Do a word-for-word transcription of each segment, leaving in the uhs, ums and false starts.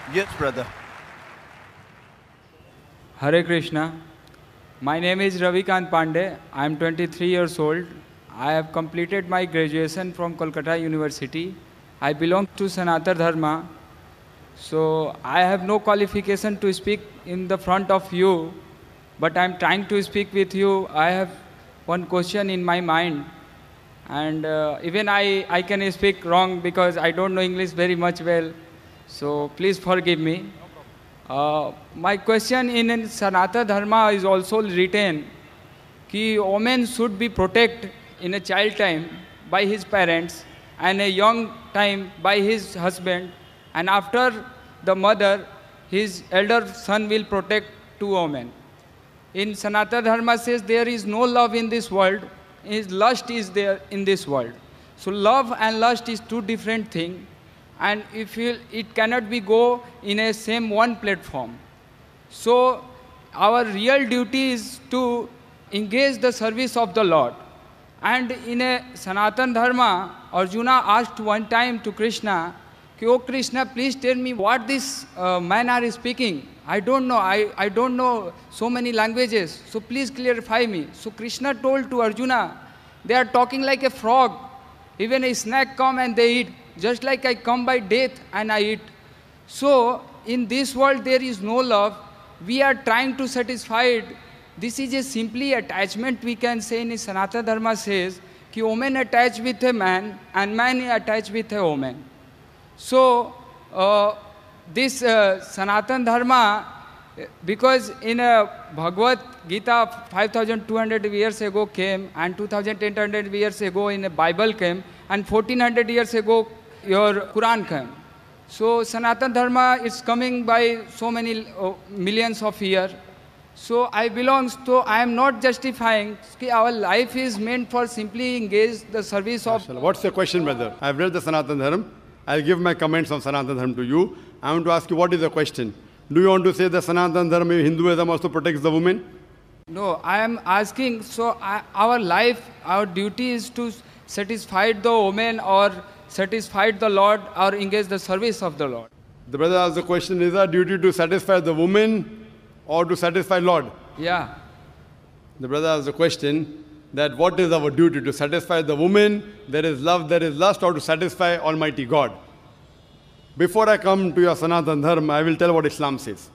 Yes, brother. Hare Krishna. My name is Ravikant Pandey. I am twenty-three years old. I have completed my graduation from Kolkata University. I belong to Sanatana Dharma. So I have no qualification to speak in the front of you, but I am trying to speak with you. I have one question in my mind, and uh, even I, I can speak wrong because I don't know English very much well. So please forgive me. Uh, my question in, in Sanatana Dharma is also written that women should be protected in a child time by his parents and a young time by his husband, and after the mother, his elder son will protect two women. In Sanatana Dharma says there is no love in this world, his lust is there in this world. So love and lust is two different things, and if you, it cannot be go in a same one platform. So our real duty is to engage the service of the Lord. And in a Sanatana Dharma, Arjuna asked one time to Krishna, "Oh Krishna, please tell me what this uh, man are speaking. I don't know, I, I don't know so many languages, so please clarify me." So Krishna told to Arjuna, "They are talking like a frog. Even a snake come and they eat, just like I come by death and I eat." So in this world there is no love. We are trying to satisfy it. This is a simply attachment, we can say. In Sanatana Dharma says that woman attached with a man and man attached with a woman. So uh, this uh, Sanatana Dharma, because in a Bhagavad Gita five thousand two hundred years ago came, and two thousand eight hundred years ago in a Bible came, and fourteen hundred years ago your Quran came. So Sanatana Dharma is coming by so many uh, millions of years. So I belong, so I am not justifying that our life is meant for simply engage the service of... What's your question, brother? I've read the Sanatana Dharma. I'll give my comments on Sanatana Dharma to you. I want to ask you, what is the question? Do you want to say that Sanatana Dharma, Hinduism also protects the woman? No, I am asking, so I, our life, our duty is to satisfy the woman or satisfy the Lord or engage the service of the Lord. The brother asked the question, is our duty to satisfy the woman or to satisfy Lord? Yeah. The brother asked the question that what is our duty? To satisfy the woman, there is love, there is lust, or to satisfy Almighty God? Before I come to your Sanatana Dharma, I will tell what Islam says.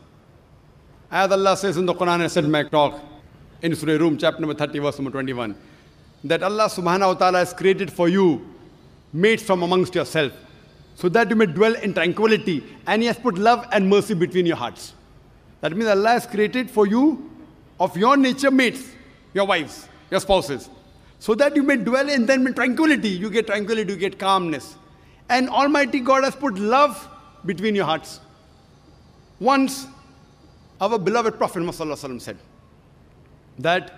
As Allah says in the Quran, I said in my talk, in Surah Rum, chapter number thirty, verse number twenty-one, that Allah subhanahu wa ta'ala has created for you mates from amongst yourself, so that you may dwell in tranquility, and He has put love and mercy between your hearts. That means Allah has created for you, of your nature, mates, your wives, your spouses, so that you may dwell in them in tranquility. You get tranquility, you get calmness. And Almighty God has put love between your hearts. Once, our beloved Prophet Muhammad said that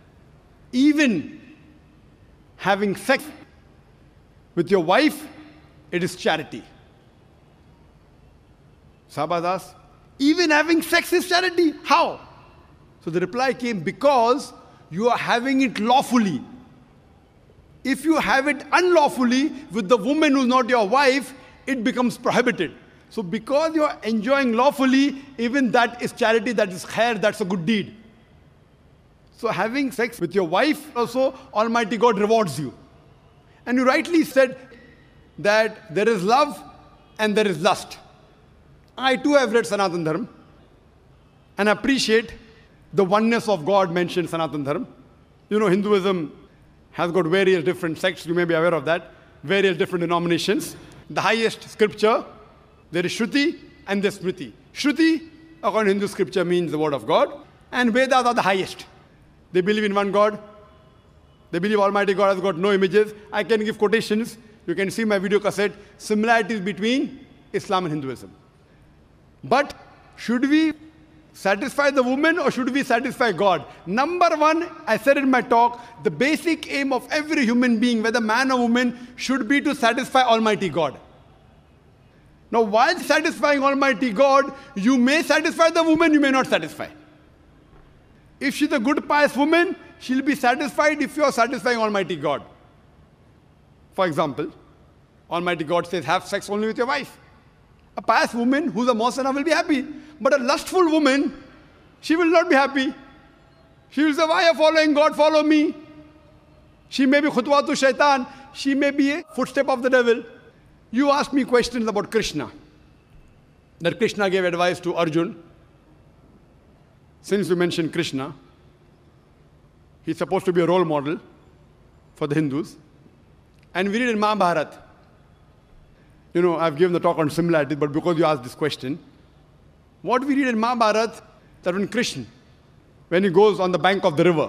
even having sex with your wife, it is charity. Sahabas asked, even having sex is charity? How? So the reply came, because you are having it lawfully. If you have it unlawfully with the woman who's not your wife, it becomes prohibited. So because you are enjoying lawfully, even that is charity, that is khair, that's a good deed. So having sex with your wife also, Almighty God rewards you. And you rightly said that there is love and there is lust. I too have read Sanatana Dharma and appreciate the oneness of God mentioned in Sanatana Dharma. You know, Hinduism has got various different sects, you may be aware of that, various different denominations. The highest scripture, there is Shruti and there's Smriti. Shruti, according to Hindu scripture, means the word of God, and Vedas are the highest. They believe in one God. They believe Almighty God has got no images. I can give quotations. You can see my video cassette, similarities between Islam and Hinduism. But should we satisfy the woman or should we satisfy God? Number one, I said in my talk, the basic aim of every human being, whether man or woman, should be to satisfy Almighty God. Now, while satisfying Almighty God, you may satisfy the woman, you may not satisfy. If she's a good, pious woman, she'll be satisfied if you are satisfying Almighty God. For example, Almighty God says, have sex only with your wife. A pious woman who's a Mohsana will be happy. But a lustful woman, she will not be happy. She will say, why are you following God? Follow me. She may be khutwatu shaitan. She may be a footstep of the devil. You asked me questions about Krishna. That Krishna gave advice to Arjun. Since you mentioned Krishna, he's supposed to be a role model for the Hindus. And we read in Mahabharata. You know, I've given the talk on similarities, but because you asked this question, what we read in Mahabharata, that when Krishna, when he goes on the bank of the river,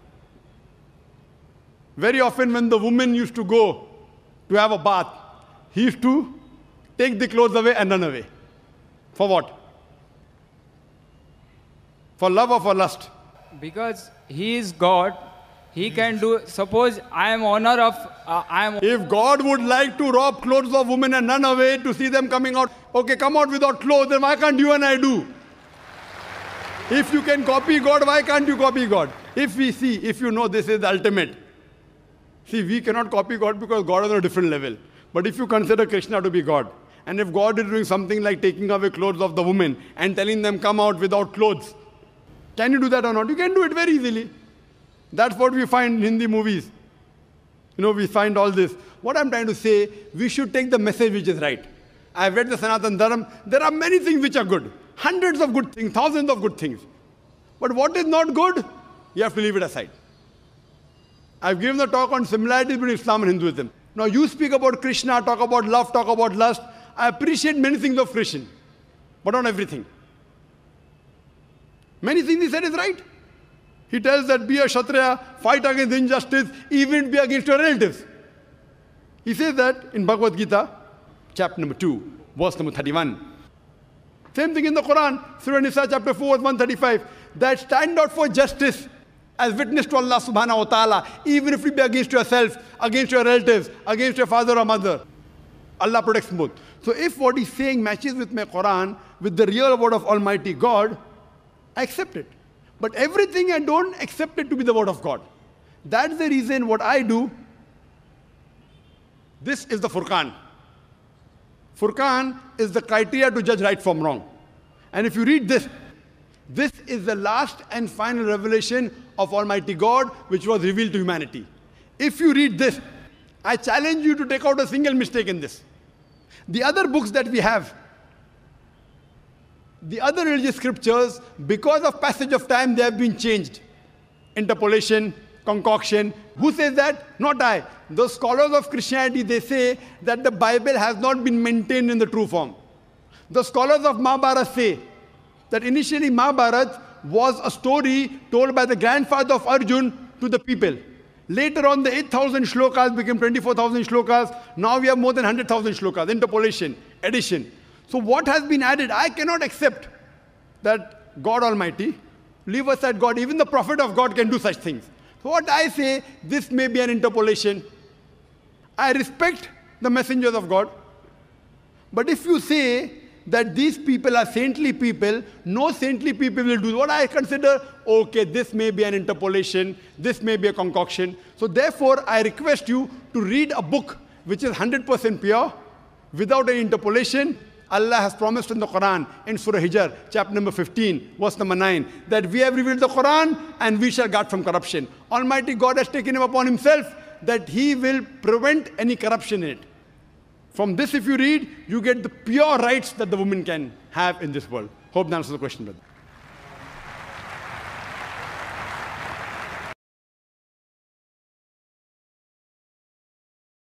very often when the woman used to go to have a bath, he used to take the clothes away and run away. For what? For love or for lust? Because he is God, he can do, suppose I am honor of, uh, I am... If God would like to rob clothes of women and run away to see them coming out, okay, come out without clothes, then why can't you and I do? If you can copy God, why can't you copy God? If we see, if you know this is the ultimate. See, we cannot copy God because God is on a different level. But if you consider Krishna to be God, and if God is doing something like taking away clothes of the women and telling them come out without clothes, can you do that or not? You can do it very easily. That's what we find in Hindi movies. You know, we find all this. What I'm trying to say, we should take the message which is right. I've read the Sanatana Dharma. There are many things which are good. Hundreds of good things, thousands of good things. But what is not good, you have to leave it aside. I've given the talk on similarities between Islam and Hinduism. Now you speak about Krishna, talk about love, talk about lust. I appreciate many things of Krishna, but not everything. Many things he said is right. He tells that be a Kshatriya, fight against injustice, even be against your relatives. He says that in Bhagavad Gita, chapter number two, verse number thirty-one. Same thing in the Quran, Surah Nisa, chapter four, verse one thirty-five, that stand out for justice as witness to Allah subhanahu wa ta'ala, even if it be against yourself, against your relatives, against your father or mother. Allah protects both. So if what he's saying matches with my Quran, with the real word of Almighty God, I accept it. But everything I don't accept it to be the word of God. That's the reason what I do. This is the Furqan. Furqan is the criteria to judge right from wrong. And if you read this, this is the last and final revelation of Almighty God which was revealed to humanity. If you read this, I challenge you to take out a single mistake in this. The other books that we have, the other religious scriptures, because of passage of time, they have been changed. Interpolation, concoction. Who says that? Not I. The scholars of Christianity, they say that the Bible has not been maintained in the true form. The scholars of Mahabharata say that initially Mahabharata was a story told by the grandfather of Arjun to the people. Later on, the eight thousand shlokas became twenty-four thousand shlokas. Now we have more than one hundred thousand shlokas. Interpolation, addition. So what has been added? I cannot accept that God Almighty, leave aside God, even the prophet of God can do such things. So what I say, this may be an interpolation. I respect the messengers of God. But if you say that these people are saintly people, no saintly people will do what I consider, okay, this may be an interpolation, this may be a concoction. So therefore, I request you to read a book which is one hundred percent pure, without any interpolation. Allah has promised in the Quran, in Surah Hijr, chapter number fifteen, verse number nine, that we have revealed the Quran and we shall guard from corruption. Almighty God has taken him upon himself that he will prevent any corruption in it. From this, if you read, you get the pure rights that the woman can have in this world. Hope that answers the question, brother.